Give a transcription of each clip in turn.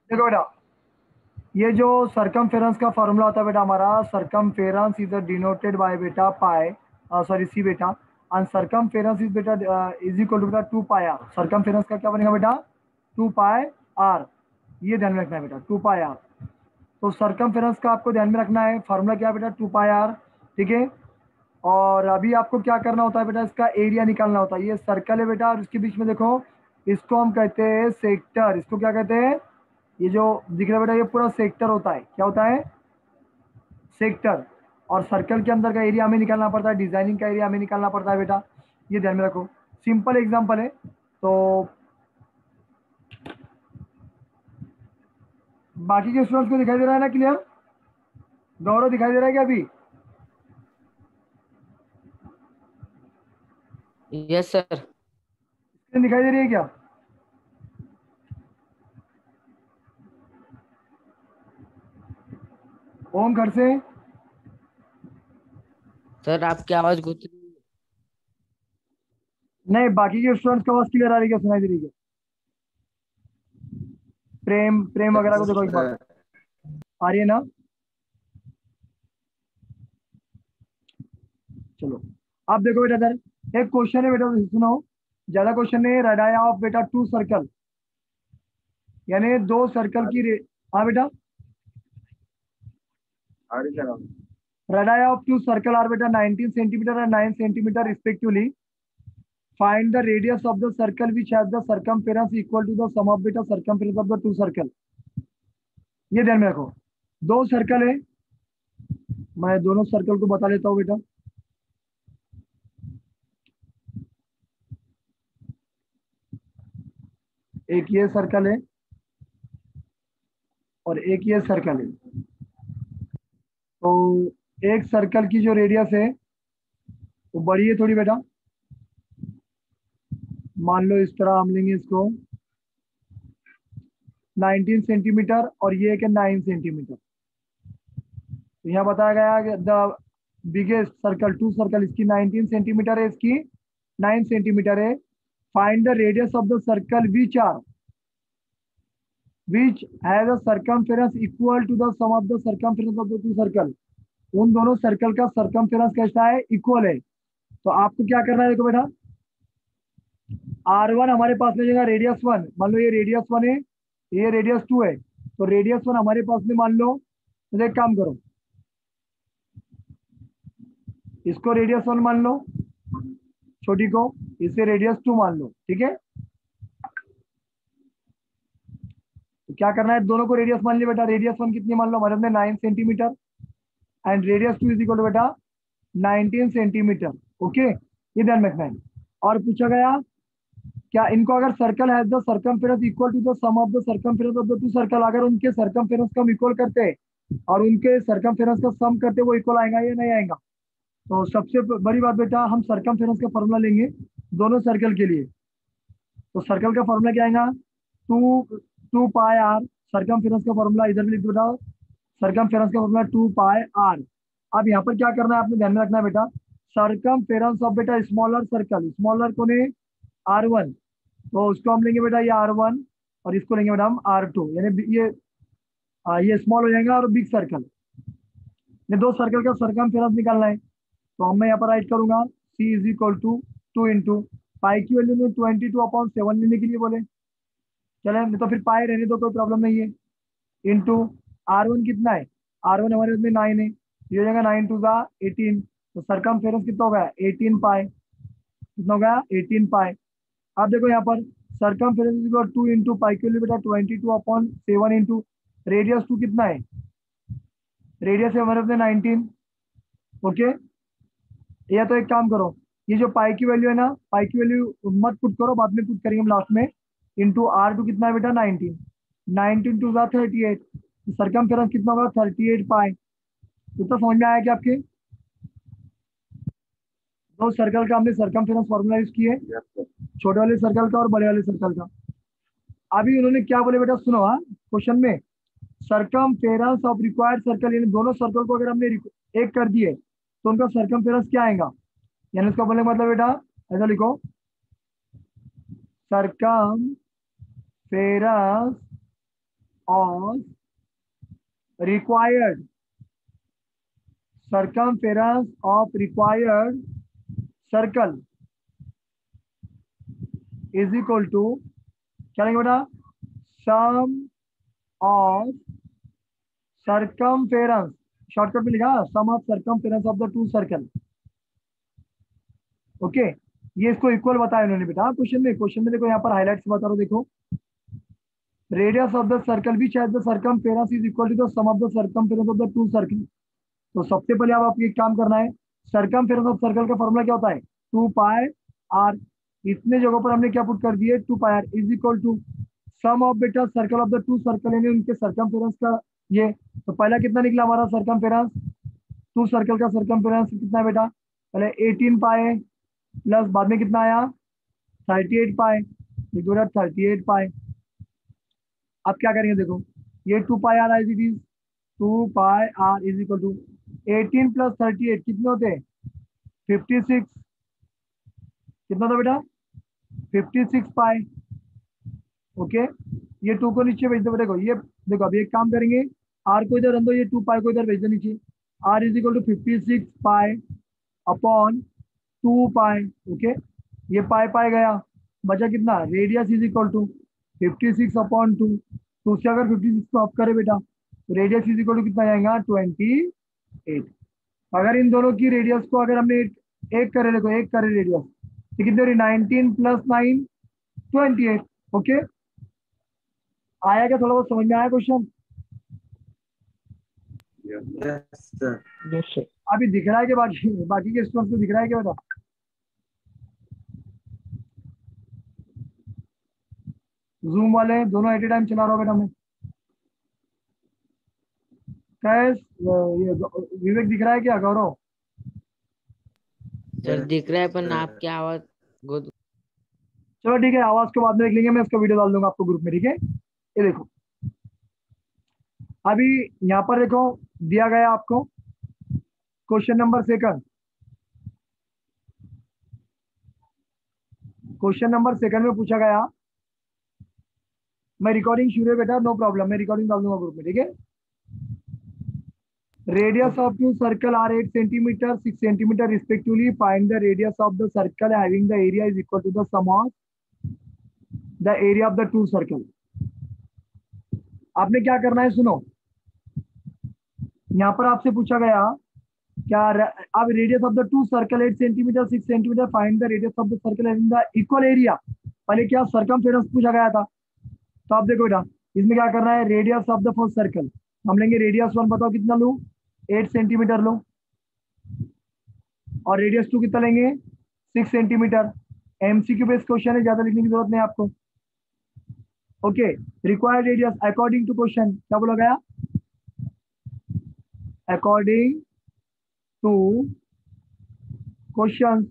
देखो बेटा, ये जो सरकमफेरेंस का फॉर्मूला होता है बेटा हमारा, सरकमफेरेंस इज डिनोटेड बाय बेटा पाई, सॉरी सी बेटा, एंड सरकमफेरेंस इज बेटा इज इक्वल टू बेटा 2 पाई आर। सरकमफेरेंस का क्या बनेगा बेटा? 2 पाई आर। ये ध्यान में रखना है बेटा, 2 पाई आर। तो सरकमफेरेंस का आपको ध्यान में रखना है, फॉर्मूला क्या है बेटा? 2 पाई आर। ठीक है। और अभी आपको क्या करना होता है बेटा? इसका एरिया निकालना होता है। ये सर्कल है बेटा, और इसके बीच में देखो, इसको हम कहते हैं सेक्टर। इसको क्या कहते हैं? ये जो दिख रहा है बेटा, ये पूरा सेक्टर होता है। क्या होता है? सेक्टर। और सर्कल के अंदर का एरिया हमें निकालना पड़ता है, डिजाइनिंग का एरिया हमें निकालना पड़ता है बेटा। ये ध्यान में रखो, सिंपल एग्जांपल है। तो बाकी के स्टूडेंट्स को दिखाई दे रहा है ना क्लियर? गौरव दिखाई दे रहा है क्या अभी? Yes sir. स्क्रीन दिखाई दे रही है क्या? ओम घर से। सर आपकी आवाज गुथ रही है। नहीं, बाकी के स्टूडेंट्स का आवाज क्लियर आ रही है क्या? सुनाई दे रही है क्या? प्रेम प्रेम वगैरह को देखो एक बार। आ रही है ना? चलो, अब देखो बेटा, इधर एक क्वेश्चन है बेटा, सुनो। ज्यादा क्वेश्चन है। रेडाया ऑफ बेटा 2 सर्कल, यानी 2 सर्कल की हाँ बेटा, रेडाया ऑफ 2 सर्कल आर बेटा 19 centimetre and 9 centimetre respectively. Find the radius of the circle which has the circumference equal to the sum of बेटा सरकमफेरेंस ऑफ द 2 सर्कल। ये ध्यान में रखो, 2 सर्कल है। मैं दोनों सर्कल को बता लेता हूँ बेटा। एक ये सर्कल है और एक ये सर्कल है। तो एक सर्कल की जो रेडियस है वो बड़ी है थोड़ी बेटा। मान लो इस तरह हम लेंगे इसको, 19 सेंटीमीटर, और ये एक है 9 सेंटीमीटर। तो यहाँ बताया गया कि द बिगेस्ट सर्कल 2 सर्कल, इसकी 19 सेंटीमीटर है, इसकी 9 सेंटीमीटर है। Find the radius of the circle which has a circumference equal to the sum of the circumference of the 2 circle. उन दोनों सर्कल का सर्कमफेरेंस कैसा है? इक्वल है। तो आपको क्या करना है? देखो बेटा, R1 हमारे पास में जाएगा रेडियस 1। मान लो ये रेडियस 1 है, ये रेडियस 2 है। तो रेडियस 1 हमारे पास में मान लो, तो एक काम करो, इसको रेडियस 1 मान लो, छोटी को, इसे रेडियस 2 मान लो। ठीक है। तो क्या करना है? दोनों को रेडियस मान लिया बेटा। रेडियस 1 कितनी मान लो? हमारे में 9 centimetre, and radius 2 is equal to बेटा 19 सेंटीमीटर। ओके, ये ध्यान में रखना है। और पूछा गया क्या इनको, अगर circle has the circumference equal to the sum of the circumference of the 2 circle, अगर उनके सर्कमफेरेंस को हम इक्वल करते हैं और उनके सर्कमफेरेंस का सम करते, वो इक्वल आएगा या नहीं आएगा? तो सबसे बड़ी बात बेटा, हम सर्कमफेरेंस का फॉर्मूला लेंगे दोनों सर्कल के लिए। तो सर्कल का फॉर्मूला क्या आएगा? Two two pi r. Circumference का फॉर्मूला इधर भी लिख दो बेटा, सर्कमफेरेंस का फॉर्मूला 2 पाई आर। अब यहाँ पर क्या करना है आपने ध्यान में रखना है बेटा, सर्कमफेरेंस ऑफ बेटा स्मॉलर सर्कल, स्मॉलर को ने R1, तो उसको हम लेंगे बेटा ये R1, और इसको लेंगे बेटा हम R2, यानी ये स्मॉल हो जाएगा, और बिग सर्कल, ये 2 सर्कल का सर्कमफेरेंस निकालना है। तो हम मैं यहाँ पर राइट करूंगा C is equal to 2 into pi की वैल्यू में 22/7 लेने के लिए बोले, चले नहीं तो फिर पाई रहने दो, कोई प्रॉब्लम नहीं है। इंटू R1 कितना है? R1 हमारे उसमें 9 है, ये हो जाएगा 9 2 18। तो सरकमफेरेंस कितना हो गया? 18 पाई। कितना हो गया? 18 पाई। अब देखो यहाँ पर सरकमफेरेंस इक्वल 2 इंटू पाई के लिए बेटा 22/7 इंटू रेडियस 2 कितना है? रेडियस है हमारे अपने 19। ओके, या तो एक काम करो, ये जो पाई की वैल्यू है ना, पाई की वैल्यू मत पुट करो, बाद में पुट करेंगे हम लास्ट में। इंटू R2 कितना है बेटा? 19। 19 2 38। सरकमफेरेंस कितना होगा? 38 पाई। इतना समझ में आया क्या आपके? दो सर्कल का हमने सरकमफेरेंस फॉर्मूला यूज किए, छोटे वाले सर्कल का और बड़े वाले सर्कल का। अभी उन्होंने क्या बोले बेटा, सुनो। हाँ, क्वेश्चन में सरकमफेरेंस ऑफ रिक्वायर्ड सर्कल, यानी दोनों सर्कल को अगर हमने एक कर दिए तो उनका सरकमफेरेंस क्या आएगा? यानी उसका बोलने का मतलब बेटा ऐसा लिखो, circumference of required circumference of required circle is equal to क्या लेंगे बेटा, sum of circumference, शॉर्टकट में लिखा sum of circumference of the two circle. Okay ये इसको इक्वल बताया इन्होंने बेटा क्वेश्चन में देखो यहाँ पर हाईलाइट से बता रहा हूँ, देखो रेडियस ऑफ द सर्कल भी शायद the circumference is equal to the sum of the circumference of the two circle. तो सबसे पहले अब आपको एक काम करना है, सर्कमफेरेंस ऑफ सर्कल का फॉर्मूला क्या होता है, 2 पाई आर. इतने जगहों पर हमने क्या पुट कर दिए, 2 pi r is equal to sum of बेटा circle of the two circle, यानी उनके सर्कमफेरेंस का ये. तो पहला कितना निकला हमारा सर्कमफेरेंस, टू सर्कल का सर्कमफेरेंस कितना है बेटा, पहले 18 पाई प्लस बाद में कितना आया 38 पाई, 38 पाई. अब क्या करेंगे देखो, ये 2 pi r is it is 2 pi r is equal to 18 plus 38 कितने होते हैं 56, कितना था बेटा 56 पाई. ओके ये 2 को नीचे भेज दो बेटा, ये देखो अभी एक काम करेंगे, आर को इधर रख दो, ये 2 पाई को इधर भेज दो नीचे, r is equal to 56 pi upon 2 pi. Okay ये पाई पाई गया, बचा कितना, radius is equal to 56 upon 2. तो उससे अगर 56 को अप करे बेटा तो रेडियस इज इक्वल टू कितना आएगा 28. अगर इन दोनों की रेडियस को अगर हमने एक करे, देखो एक करे रेडियस तो कितनी हो रही 19 प्लस 9 28. ओके आया क्या, थोड़ा बहुत समझ में आया क्वेश्चन, यस सर. अभी दिख रहा है कि बाकी के स्टूडेंट्स को दिख रहा है क्या बेटा, जूम वाले दोनों एट ए टाइम चला रहा हूँ बेटा मैं, कैस ये विवेक दिख रहा है क्या, गौरव सर दिख रहा है पर आपकी आवाज गुड. चलो ठीक है, आवाज को बाद में देख लेंगे, मैं इसका वीडियो डाल दूंगा आपको ग्रुप में, ठीक है. ये देखो अभी यहाँ पर देखो दिया गया आपको question number second, question number second में पूछा गया, मैं रिकॉर्डिंग शुरू है बेटा, नो प्रॉब्लम, मैं रिकॉर्डिंग डाल दूंगा ग्रुप में, ठीक है. Radius of two circle are 8 centimetre 6 centimetre respectively, find the radius of the circle having the area is equal to the sum of the area of the two circle. आपने क्या करना है सुनो, यहाँ पर आपसे पूछा गया क्या, अब radius of the two circle 8 centimetre 6 centimetre, find the radius of the circle having the equal area. पहले क्या सर्कमफेरेंस पूछा गया था, तो आप देखो बेटा इसमें क्या करना है, radius of the first circle हम लेंगे, रेडियस 1 बताओ कितना लूं 8 सेंटीमीटर लो, और रेडियस 2 कितना लेंगे 6 सेंटीमीटर. एमसीक्यू बेस्ड क्वेश्चन है, ज्यादा लिखने की जरूरत नहीं आपको. Okay required radius according to question क्या बोला गया, अकॉर्डिंग टू क्वेश्चन.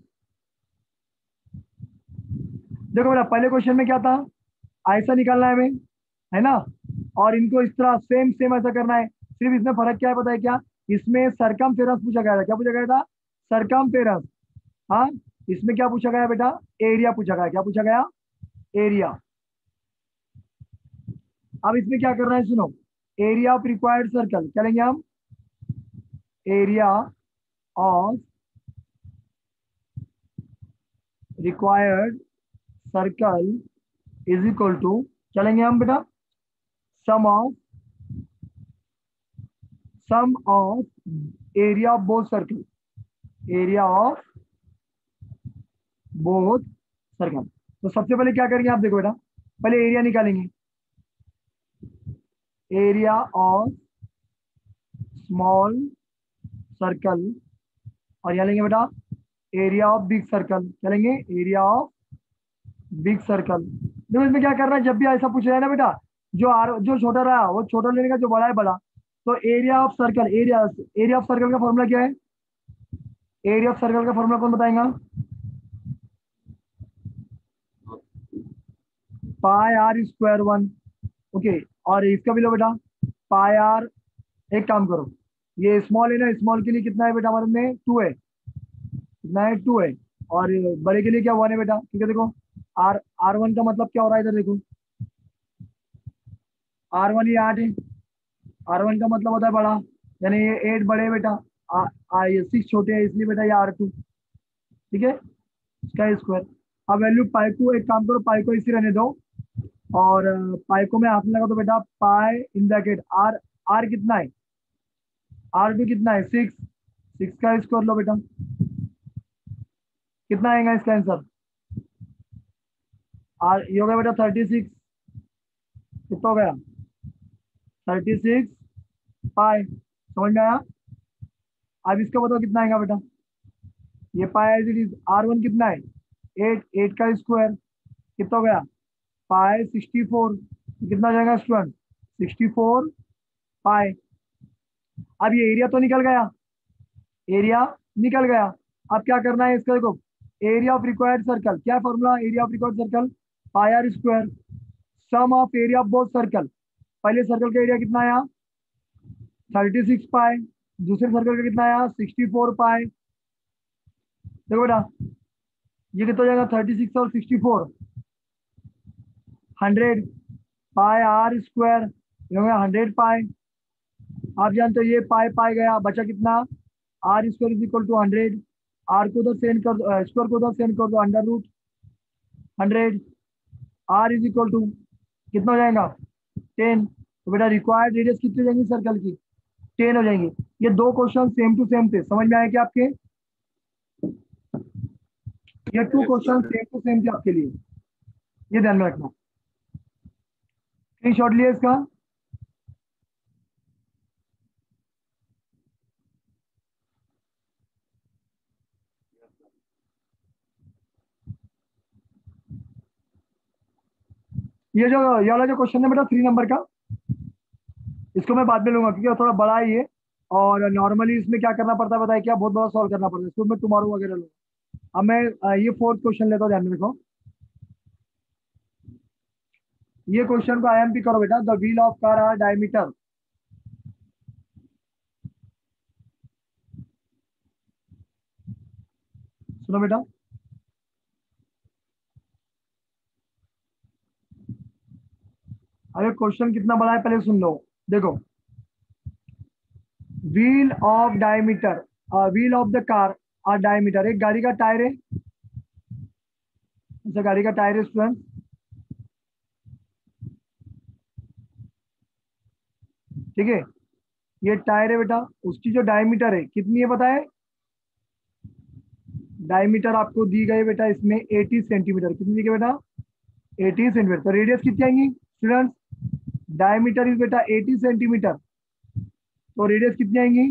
देखो बेटा पहले क्वेश्चन में क्या था, ऐसा निकालना है हमें, है ना, और इनको इस तरह सेम सेम ऐसा करना है, सिर्फ इसमें फर्क क्या है पता है क्या, इसमें सरकमफेरेंस पूछा गया था, क्या पूछा गया था सरकमफेरेंस. हाँ इसमें क्या पूछा गया बेटा, एरिया पूछा गया, क्या पूछा गया एरिया. अब इसमें क्या करना है सुनो, एरिया ऑफ रिक्वायर्ड सर्कल क्या लेंगे हम, area of required circle is equal to क्या लेंगे हम बेटा, sum of area of both circle, area of both circle. तो सबसे पहले क्या करेंगे आप देखो बेटा, पहले एरिया निकालेंगे, एरिया ऑफ स्मॉल सर्कल, और यहाँ लेंगे बेटा एरिया ऑफ बिग सर्कल, क्या लेंगे एरिया ऑफ बिग सर्कल. देखो इसमें क्या करना है, जब भी ऐसा पूछा जाए ना बेटा, जो छोटा रहा वो छोटा लेने का, जो बड़ा है बड़ा. तो area of circle, area of circle का फॉर्मूला क्या है, एरिया ऑफ सर्कल का फॉर्मूला कौन बताएगा, पाई आर स्क्वायर 1. ओके और इसका भी लो बेटा पाई आर. एक काम करो, ये स्मॉल है ना, स्मॉल के लिए कितना है बेटा हमारे में 2 है, कितना है 2 है, और बड़े के लिए क्या 1 है बेटा, ठीक है. देखो R1 का मतलब क्या हो रहा है इधर देखो, R1 ये 8 है, R1 का मतलब होता है बड़ा, यानी ये 8 बड़े हैं बेटा, ये 6 छोटे हैं, इसलिए बेटा ये R2, ठीक है, इसका स्क्वायर। अब वैल्यू पाई को, एक काम करो पाई को इसी रहने दो, और पाई को मैं हाथ में लगा तो बेटा pi in bracket r, r कितना है, R2 कितना है 6, 6 का स्क्वायर लो बेटा, कितना आएगा इसका आंसर, आर ये हो गया बेटा 36, कितना हो गया 36 पाई, समझ में आया। अब इसका बताओ कितना आएगा बेटा, ये पाई एज इट इज, R1 कितना है 8, 8 का स्क्वायर कितना हो गया पाई 64, कितना हो जाएगा स्टूडेंट 64 पाई। अब ये एरिया तो निकल गया, एरिया निकल गया। अब क्या करना है इसका, देखो एरिया ऑफ रिक्वायर्ड सर्कल, क्या formula, area of required circle pi r square, sum of area of both circle. पहले सर्कल का एरिया कितना आया 36 पाई, दूसरे सर्कल का कितना आया 64 पाई। देखो बेटा ये कितना हो जाएगा 36 और 64, 100 पाई आर स्क्वायर, ये हो गया 100 पाई। आप जानते हो ये पाई पाई गया, बचा कितना r square is equal to 100, r को उधर सेंड कर दो, स्क्वायर को उधर सेंड कर दो, under root 100, r is equal to कितना हो जाएगा 10। तो बेटा रिक्वायर्ड रेडियस कितनी हो जाएंगी सर्कल की 10 हो जाएंगी। ये दो क्वेश्चन सेम टू सेम थे, समझ में आया क्या आपके, ये 2 क्वेश्चन सेम टू सेम थे आपके लिए, ये ध्यान में रखना। स्क्रीनशॉट लिया इसका, ये वाला जो क्वेश्चन है बेटा 3 नंबर का, इसको मैं बाद में लूंगा क्योंकि थोड़ा बड़ा है ये, और नॉर्मली इसमें क्या करना पड़ता है बताइए, क्या बहुत बड़ा सॉल्व करना पड़ता है, इसको मैं टुमारो वगैरह लूंगा। अब मैं ये 4th क्वेश्चन लेता हूँ, ध्यान में रखो, ये क्वेश्चन को IMP करो बेटा, the wheel of car are diameter, सुनो बेटा, अरे क्वेश्चन कितना बड़ा है पहले सुन लो। देखो wheel of diameter, wheel of the car are diameter, एक गाड़ी का टायर है, जैसे गाड़ी का टायर है स्टूडेंट, ठीक है, ये टायर है बेटा, उसकी जो डायमीटर है कितनी है बताए, डायमीटर आपको दी गई बेटा इसमें 80 सेंटीमीटर, कितनी दी गई बेटा 80 सेंटीमीटर। तो रेडियस कितनी आएंगी स्टूडेंट्स, डायमीटर इज बेटा 80 सेंटीमीटर, तो रेडियस कितनी आएंगी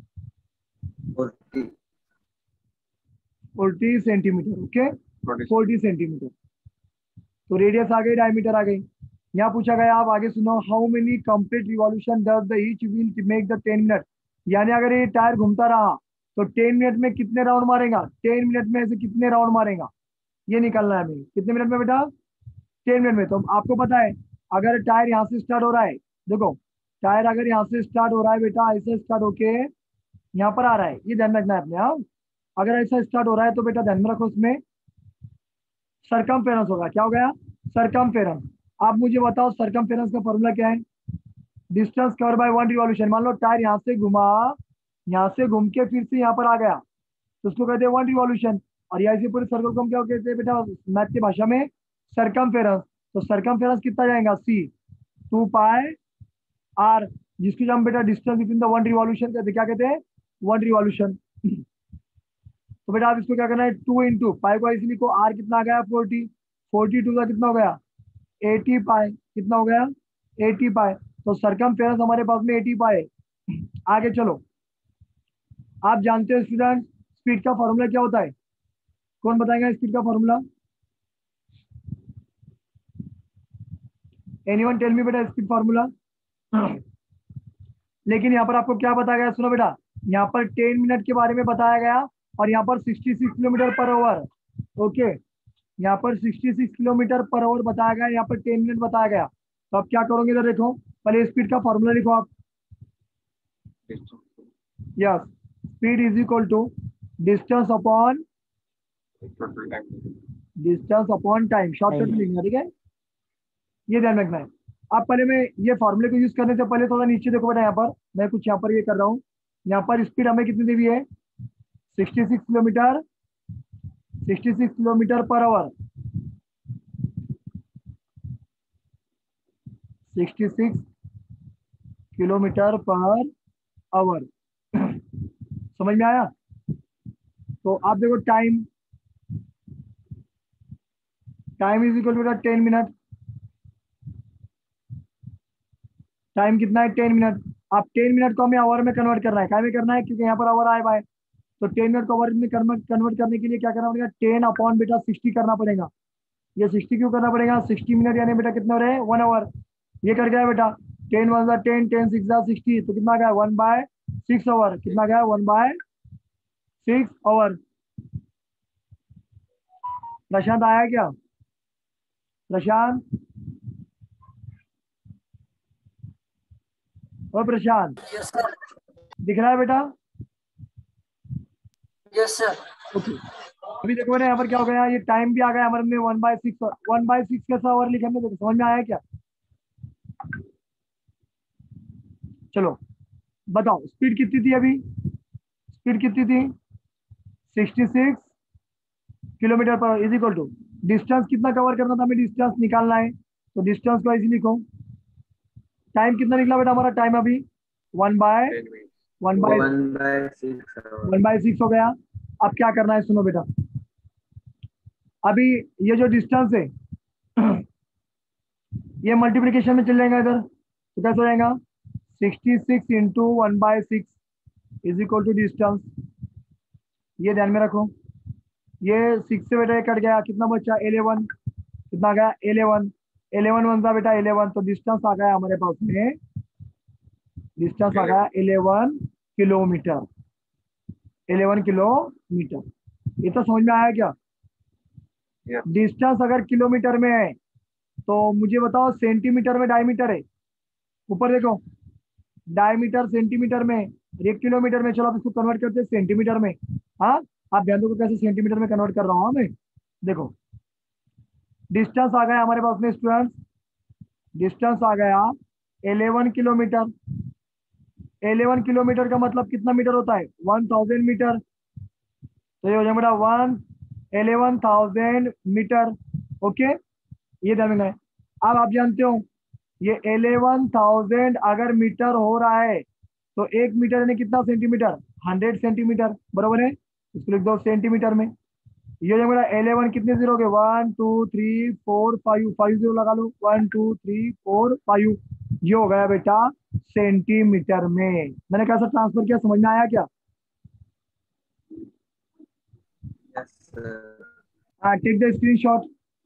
40 सेंटीमीटर, ओके 40 सेंटीमीटर। तो रेडियस आ गई, डायमीटर आ गई। यहाँ पूछा गया, आप आगे सुनो, how many complete revolution does the each wheel to make the 10 minute, यानी अगर ये टायर घूमता रहा तो 10 मिनट में कितने राउंड मारेगा, 10 मिनट में ऐसे कितने राउंड मारेगा, ये निकलना है हमें, कितने मिनट में बेटा 10 मिनट में। तो आपको पता है अगर टायर यहाँ से स्टार्ट हो रहा है, देखो टायर अगर यहाँ से स्टार्ट हो रहा है बेटा, ऐसे स्टार्ट होके यहाँ पर आ रहा है, ये ध्यान रखना है अपने, हाँ अगर ऐसा स्टार्ट हो रहा है तो बेटा ध्यान में रखो, इसमें सरकमफेरेंस होगा, क्या हो गया सरकमफेरेंस। आप मुझे बताओ सरकमफेरेंस का फॉर्मूला क्या है, डिस्टेंस कवर बाय 1 रिवॉल्यूशन। मान लो टायर यहाँ से घुमा, यहाँ से घूम के फिर से यहाँ पर आ गया, तो उसको कहते हैं 1 रिवॉल्यूशन, और यहाँ से पूरे सर्कल को हम क्या कहते हैं बेटा मैथ की भाषा में सरकमफेरेंस। तो सरकमफेरेंस कितना जाएगा C 2 पाई R, जिसकी जो हम बेटा डिस्टेंस बिटवीन द 1 रिवॉल्यूशन कहते, क्या कहते हैं 1 रिवॉल्यूशन। तो बेटा आप इसको क्या करना है 2 इंटू पाई को इसलिए को, R कितना आ गया 40, 42 का कितना हो गया 80 पाई, कितना हो गया 80 पाई। तो सरकमफेरेंस हमारे पास में 80 पाई है। आगे चलो, आप जानते हो स्टूडेंट स्पीड का फॉर्मूला क्या होता है, कौन बताएगा स्पीड का फॉर्मूला, एनीवन टेल मी बेटा स्पीड फॉर्मूला। लेकिन यहाँ पर आपको क्या बताया गया, सुनो बेटा, यहाँ पर 10 मिनट के बारे में बताया गया, और यहाँ पर 66 किलोमीटर पर आवर, ओके यहाँ पर 66 किलोमीटर पर आवर बताया गया, यहाँ पर 10 मिनट बताया गया। तो आप क्या करोगे, इधर देखो पहले स्पीड का फॉर्मूला लिखो आप, yes speed is equal to distance upon time, shortcut लिखना, ठीक है, ये ध्यान रखना है। आप पहले मैं ये फॉर्मूले को यूज करने से पहले थोड़ा नीचे देखो बेटा, यहाँ पर मैं कुछ यहाँ पर ये कर रहा हूँ। यहाँ पर स्पीड हमें कितनी दी हुई है, 66 kilometre per hour, 66 kilometre per hour. समझ में आया? तो आप देखो time, time is equal to 10 minute. Time कितना है, 10 मिनट। आप 10 मिनट को हमें आवर में कन्वर्ट करना है, क्या में करना है, क्योंकि यहाँ पर आवर आए हुआ है। तो 10 मिनट को आवर में कन्वर्ट करने के लिए क्या करना पड़ेगा, 10 अपॉन बेटा 60 करना पड़ेगा। ये 60 क्यों करना पड़ेगा, 60 मिनट यानी बेटा कितने हो रहे हैं, 1 आवर। ये कर गया बेटा 10 1 10, 10 6 60, तो कितना गया 1/6 आवर। कितना गया 1/6 आवर। प्रशांत आया क्या, प्रशांत? ओ प्रशांत, यस सर। दिख रहा है बेटा? Yes sir. ओके, अभी देखो ना यहाँ पर क्या हो गया, ये टाइम भी आ गया हमारे में 1/6। 1/6 कैसा ओवर लिखा हमने, देखो समझ में आया क्या? चलो बताओ स्पीड कितनी थी अभी, स्पीड कितनी थी, 66 किलोमीटर पर इज इक्वल टू डिस्टेंस कितना कवर करना था हमें, डिस्टेंस निकालना है। तो डिस्टेंस को ऐसे लिखो। टाइम कितना निकला बेटा हमारा, टाइम अभी 1/6 हो गया। अब क्या करना है, सुनो बेटा, अभी ये जो डिस्टेंस है ये मल्टीप्लिकेशन में चल जाएगा इधर, तो कैसे हो जाएगा, 66 into 1/6 is equal to distance. ये ध्यान में रखो, ये 6 से बेटा कट गया, कितना बचा 11। कितना गया 11, 11 बनता बेटा 11, तो डिस्टेंस आ गया हमारे पास में, डिस्टेंस आ गया 11 किलोमीटर। 11 किलोमीटर। ये तो समझ में आया क्या? डिस्टेंस अगर किलोमीटर में है तो मुझे बताओ सेंटीमीटर में डायमीटर है, ऊपर देखो डायमीटर सेंटीमीटर में, 1 किलोमीटर में। चलो आप इसको कन्वर्ट करते हैं सेंटीमीटर में। हाँ, आप ध्यान दो कैसे सेंटीमीटर में कन्वर्ट कर रहा हूँ मैं। देखो डिस्टेंस आ गया हमारे पास में स्टूडेंट्स, डिस्टेंस आ गया 11 किलोमीटर। 11 किलोमीटर का मतलब कितना मीटर होता है, 1000 मीटर। तो ये हो जाएगा 11,000 मीटर। ओके, ये ध्यान में है। अब आप जानते हो ये 11,000 अगर मीटर हो रहा है तो 1 मीटर यानी कितना सेंटीमीटर, 100 सेंटीमीटर, बराबर है। इसको लिख दो सेंटीमीटर में। ये जो मेरा 11 कितने जीरो हो गए, 1 2 3 4 5, 5 जीरो लगा लो, 1 2 3 4 5। ये हो गया बेटा सेंटीमीटर में। मैंने कैसा ट्रांसफर किया, समझ में आया क्या? हाँ, टेक द स्क्रीनशॉट।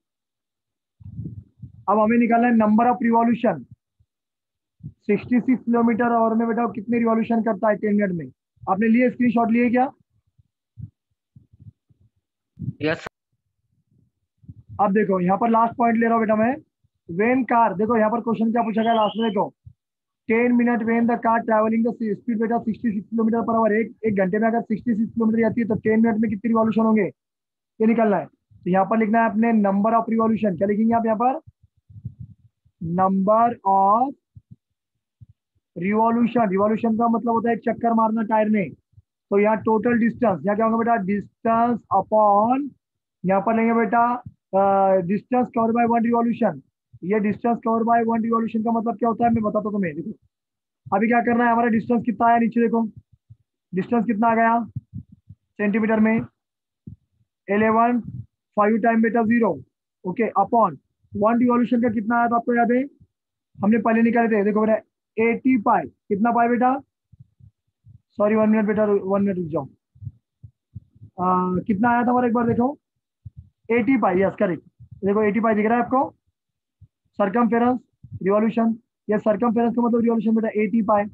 अब हमें निकालना है नंबर ऑफ रिवॉल्यूशन। 66 किलोमीटर और में बेटा कितने रिवॉल्यूशन करता है 10 मिनट में? आपने लिए स्क्रीनशॉट लिए क्या? यस अब देखो यहाँ पर लास्ट पॉइंट ले रहा हूँ बेटा मैं। वेन कार, देखो यहाँ पर क्वेश्चन क्या पूछा गया लास्ट में, देखो 10 minute when the car travelling the speed बेटा 66 किलोमीटर पर आवर। एक घंटे में अगर 66 किलोमीटर जाती है तो 10 मिनट में कितनी रिवॉल्यूशन होंगे, ये निकलना है। तो यहाँ पर लिखना है अपने नंबर ऑफ रिवॉल्यूशन। क्या लिखेंगे आप यहाँ पर, नंबर ऑफ रिवॉल्यूशन। रिवॉल्यूशन का मतलब होता है एक चक्कर मारना टायर में। तो यहाँ टोटल डिस्टेंस, यहाँ क्या होगा बेटा, डिस्टेंस अपॉन, यहाँ पर लेंगे बेटा डिस्टेंस कवर बाय 1 रिवॉल्यूशन। ये डिस्टेंस कवर बाय 1 रिवॉल्यूशन का मतलब क्या होता है मैं बताता हूँ तुम्हें। देखो अभी क्या करना है, हमारा डिस्टेंस कितना आया, नीचे देखो डिस्टेंस कितना आ गया सेंटीमीटर में, 11, 5 टाइम बेटा 0। ओके, अपॉन 1 रिवॉल्यूशन का कितना आया था आपको याद है, हमने पहले निकाले थे। देखो बेटा 80 पाई, कितना पाई बेटा, सॉरी 1 मिनट बेटा, 1 मिनट रुक जाओ। कितना आया था हमारा एक बार देखो, 80 पाई, यस करेक्ट। देखो 80 पाई दिख रहा है आपको, सरकमफेरेंस रिवॉल्यूशन। ये सरकमफेरेंस का मतलब रिवॉल्यूशन बेटा 80 पाई।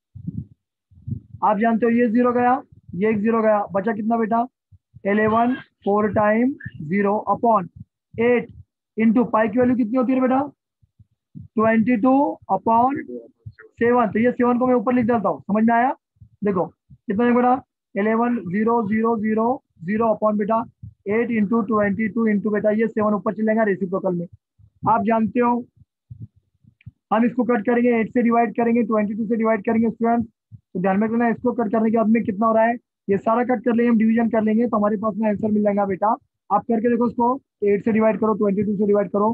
आप जानते हो ये 0 गया, ये एक 0 गया, बचा कितना बेटा 11, 4 टाइम 0 अपॉन 8 इंटू पाई की वैल्यू कितनी होती है बेटा 22 अपॉन 7। तो ये 7 को मैं ऊपर लिख देता हूँ, समझ में आया? देखो कितना है बेटा 11 0 0 0 0 अपॉन बेटा 8 इंटू 22 इंटू बेटा ये 7 ऊपर चलेगा रेसिप्रोकल में। आप जानते हो हम इसको कट करेंगे 8 से डिवाइड करेंगे, 22 से डिवाइड करेंगे स्टूडेंट। तो ध्यान में रखना, इसको कट करने के बाद में कितना हो रहा है, ये सारा कट कर लेंगे, हम डिवीजन कर लेंगे तो हमारे पास में आंसर मिल जाएगा बेटा। आप करके देखो इसको, 8 से डिवाइड करो, 22 से डिवाइड करो,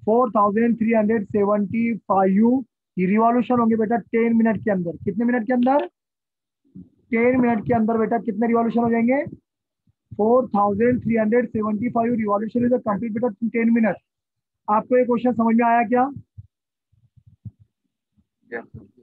4375 ये रिवॉल्यूशन होंगे बेटा 10 मिनट के अंदर। कितने मिनट के अंदर? 10 मिनट के अंदर बेटा कितने रिवॉल्यूशन हो जाएंगे? 4375 रिवॉल्यूशन इज कंप्लीट बेटा 10 मिनट। आपको ये क्वेश्चन समझ में आया क्या?